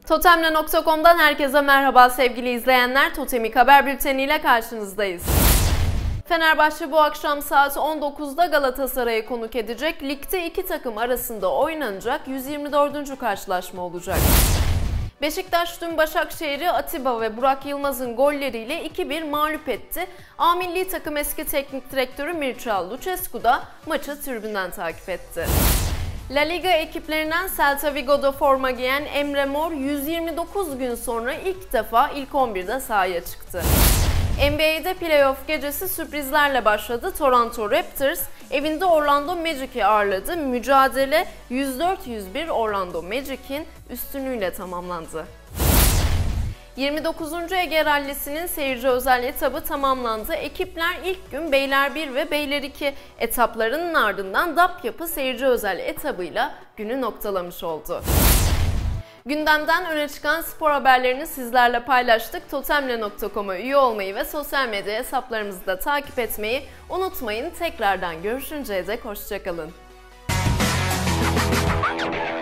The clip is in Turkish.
Totemle.com'dan herkese merhaba sevgili izleyenler. Totemik Haber Bülteni ile karşınızdayız. Fenerbahçe bu akşam saat 19'da Galatasaray'ı konuk edecek. Ligde iki takım arasında oynanacak 124. karşılaşma olacak. Beşiktaş dün Başakşehir'i Atiba ve Burak Yılmaz'ın golleriyle 2-1 mağlup etti. A milli takım eski teknik direktörü Mircea Lucescu da maçı tribünden takip etti. La Liga ekiplerinden Celta Vigo'da forma giyen Emre Mor 129 gün sonra ilk defa ilk 11'de sahaya çıktı. NBA'de playoff gecesi sürprizlerle başladı. Toronto Raptors evinde Orlando Magic'i ağırladı. Mücadele 104-101 Orlando Magic'in üstünlüğüyle tamamlandı. 29. Ege Rallisi'nin seyirci özel etabı tamamlandı. Ekipler ilk gün Beyler 1 ve Beyler 2 etaplarının ardından DAP Yapı seyirci özel etabıyla günü noktalamış oldu. Gündemden öne çıkan spor haberlerini sizlerle paylaştık. Totemle.com'a üye olmayı ve sosyal medya hesaplarımızı da takip etmeyi unutmayın. Tekrardan görüşünceye dek hoşça kalın.